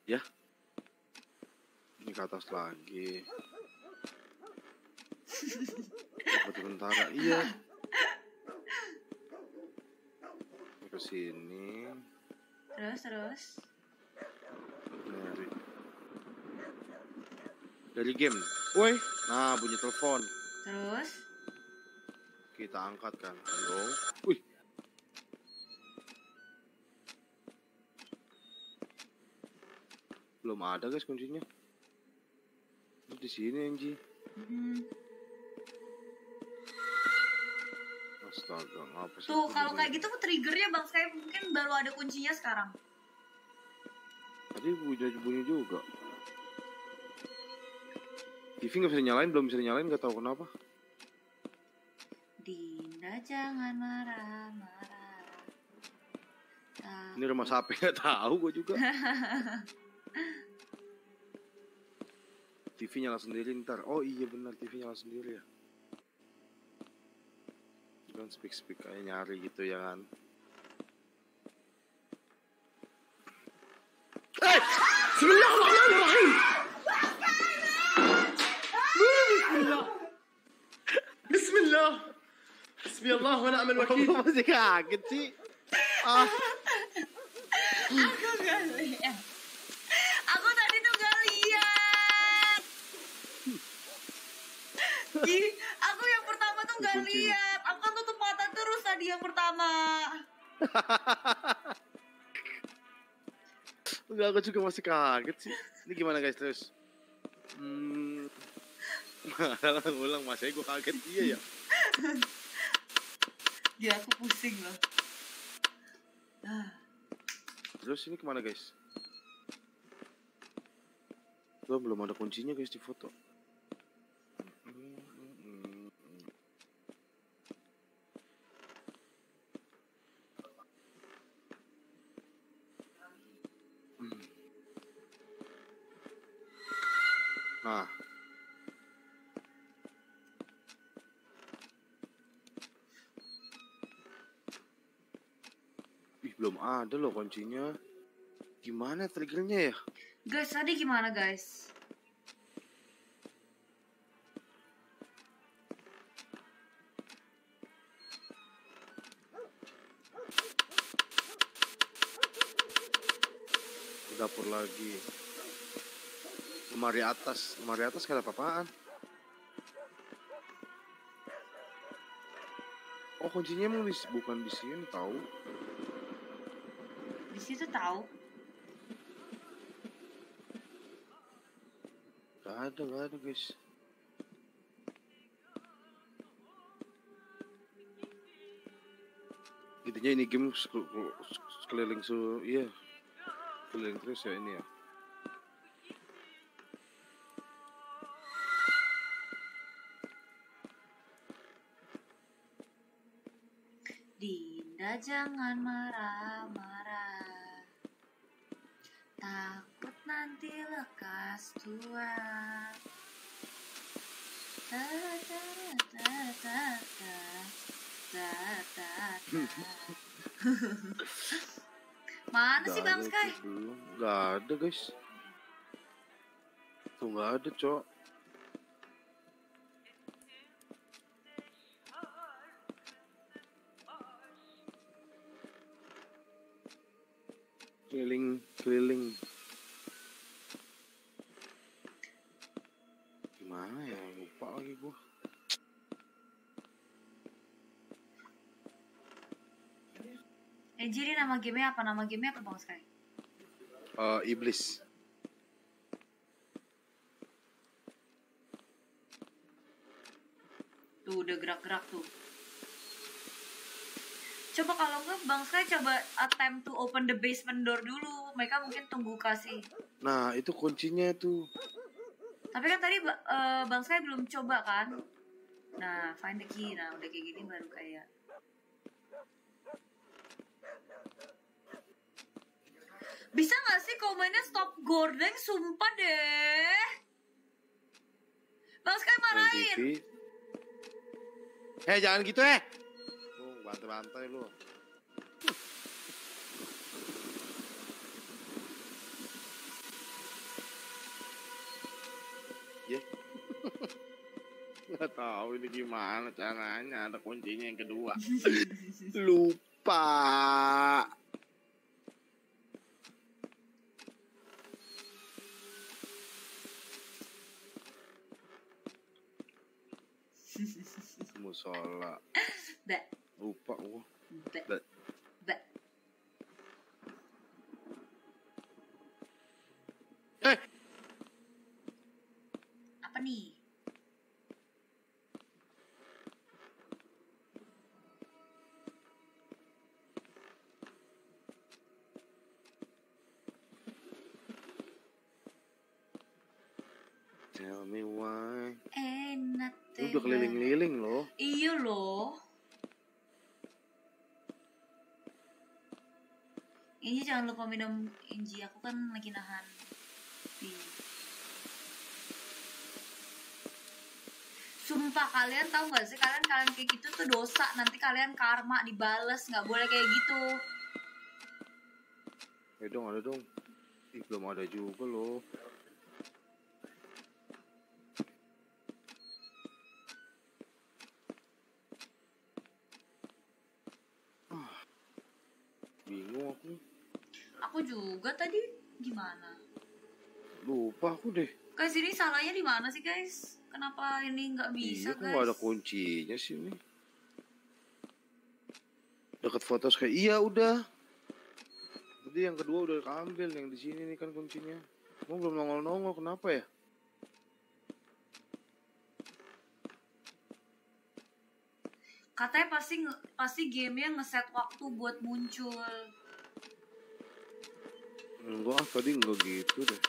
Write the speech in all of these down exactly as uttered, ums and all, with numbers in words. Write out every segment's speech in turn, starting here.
Ya. Ini ke atas lagi. Dapat tentara. Iya. Ke sini. Terus terus. Dari. Dari game. Woi, nah bunyi telepon. Terus. Kita angkat kan. Halo. Wih. Belum ada guys kuncinya. Terus di sini Anji. Hmm. Astaga, ngapa sih? Tuh kalau kayak gitu triggernya Bang Sky mungkin baru ada kuncinya sekarang. Tadi bunyi bunyi juga. T V nggak bisa nyalain, belum bisa nyalain, nggak tahu kenapa. Dinda jangan marah-marah. Ini rumah sapi nggak tahu gue juga. T V nyala sendiri ntar. Oh iya benar T V nyala sendiri ya. Jangan speak speak kayak nyari gitu ya kan. Eh, Bismillahirrahmanirrahim. Bismillah. Bismillah. Hasbi Allah wa ni'mal wakil. Masih kaget sih. Ah. Aku gak lihat. Aku tadi tuh gak lihat. Ih, aku yang pertama tuh gak lihat. Aku kan tutup mata terus tadi yang pertama. Enggak, aku juga masih kaget sih. Ini gimana guys terus? Hmm. Malah ngulang masanya gue kaget iya ya. Ya aku pusing loh. Ah. Terus ini kemana guys? Belum belum ada kuncinya guys di foto. Nah. Ih, belum ada loh kuncinya. Gimana triggernya ya? Guys, tadi gimana guys? Di dapur lagi. Lemari atas, lemari atas gak ada apa-apaan. Oh kuncinya emang di, bukan di sini tahu. Di situ tahu. Gak ada, gak ada guys. Intinya ini game sekeliling su, iya, keliling terus ya ini ya. Dinda jangan marah-marah. Takut nanti lekas tua. Ta ta ta ta ta ta ta ta. Mana sih Bang Sky? Belum, gak ada guys. Tuh gak ada cok. Keliling, keliling. Gimana ya? Lupa lagi gua. Eh jadi nama gamenya apa? Nama gamenya apa Bang Sky? Uh, Iblis. Tuh udah gerak-gerak tuh. Coba kalau nggak Bang Sky coba attempt to open the basement door dulu. Mereka mungkin tunggu kasih. Nah itu kuncinya tuh. Tapi kan tadi uh, Bang Sky belum coba kan? Nah find the key. Nah udah kayak gini baru kayak. Bisa nggak sih komennya stop gordeng? Sumpah deh. Bang Sky marahin. Eh jangan gitu eh. Tuh bantai-bantai lu. Ya. Nggak tahu ini gimana caranya. Ada kuncinya yang kedua. Lupa. Musola. Ba. Lupa gua. Ba. Ba. Ba. Eh, Apa nih? tell me why. Enak Lu udah keliling-keliling loh. Iya loh. Ini jangan lupa minum Inji, aku kan lagi nahan di. Sumpah kalian tahu nggak sih, kalian kalian kayak gitu tuh dosa, nanti kalian karma dibales, nggak boleh kayak gitu. Ya dong, ada dong. Ih, belum ada juga loh. Ah, bingung aku. Aku juga tadi gimana? Lupa aku deh. Guys, ini salahnya di mana sih guys? Kenapa ini nggak bisa Iya, kok guys? nggak ada kuncinya sih ini. Dekat foto kayak iya udah. Tadi yang kedua udah keambil, yang di sini nih kan kuncinya. Mau belum nongol-nongol, kenapa ya? Katanya pasti nge- pasti gamenya ngeset waktu buat muncul. Enggak, tadi enggak gitu deh.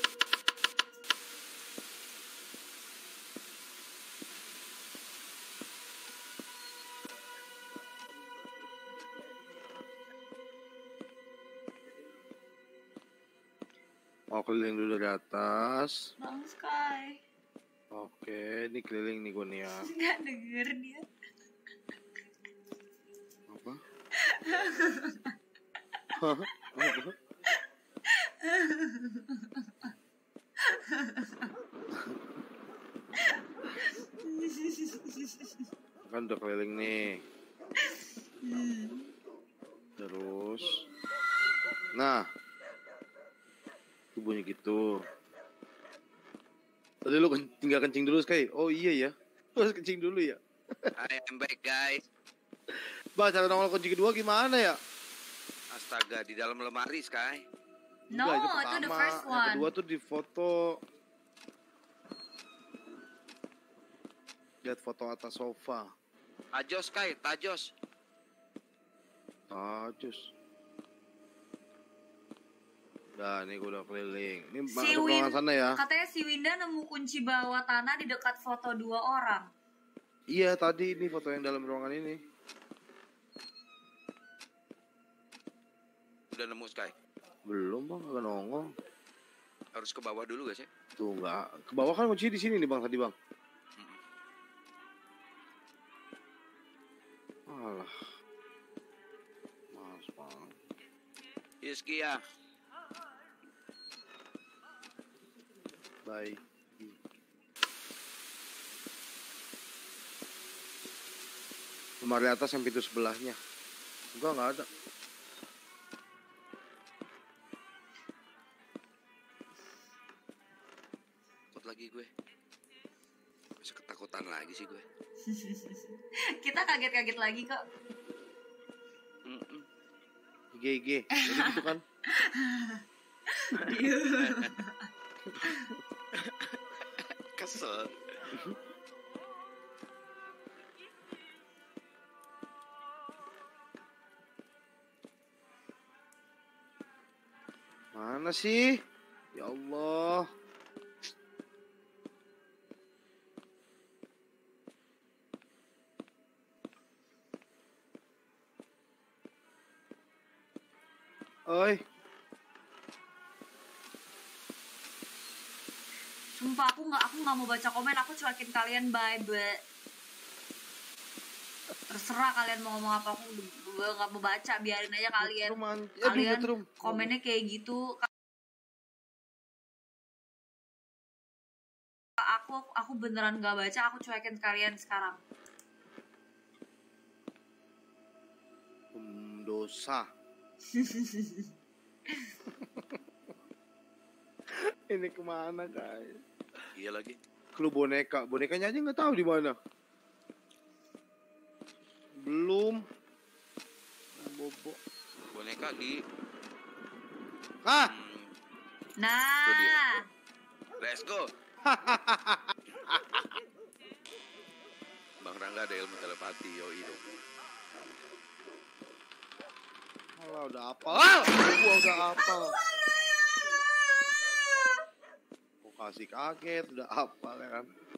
Mau keliling dulu dari atas. Bang Sky. Oke, ini keliling nih gue nih ya. Nggak denger dia. Apa? Hah? Apa? Kan udah keliling nih. Terus, nah, tubuhnya gitu. Tadi lu ken- tinggal kencing dulu Sky. Oh iya ya, lu harus kencing dulu ya. I am back guys. Bang, cara nongol kunci kedua gimana ya? Astaga, di dalam lemari Sky. No, Enggak, itu the pertama. first Yang one. kedua tuh di foto. Lihat foto atas sofa. Tajos Sky, tajos. Tajus. Nah, ini gue udah keliling. Ini Si masuk Win, ruangan sana ya. katanya si Winda nemu kunci bawah tanah di dekat foto dua orang. Iya, tadi ini foto yang dalam ruangan ini. Udah nemu Sky. Belum bang, agak nongol. Harus ke bawah dulu gak sih? Tuh enggak. Ke bawah kan kunci di sini nih bang tadi bang. Alah. Mas bang. Iski ya. Baik. Lemari atas yang pintu sebelahnya. Enggak, enggak ada. Takut lagi gue. Masih ketakutan lagi sih gue. Kita kaget-kaget lagi kok. Mm-mm. I G I G. Jadi gitu kan. Kesel. Mana sih? Ya Allah. Oi. Sumpah aku nggak aku nggak mau baca komen, aku cuekin kalian bye bye. Terserah kalian mau ngomong apa, aku gue nggak mau baca, biarin aja kalian. Roman. Kalian Aduh, komennya kayak gitu. aku aku beneran gak baca, aku cuekin kalian sekarang. Hmm, dosa. Ini kemana guys? Iya lagi. Clue boneka, bonekanya aja nggak tahu di mana. Belum. Bobo. Boneka di. Ah, Hmm, Nah, let's go. Bang Rangga ada ilmu telepati, yoi dong. alah udah apa? Ah, gua udah apa? Kok kasih kaget, udah apa ya kan?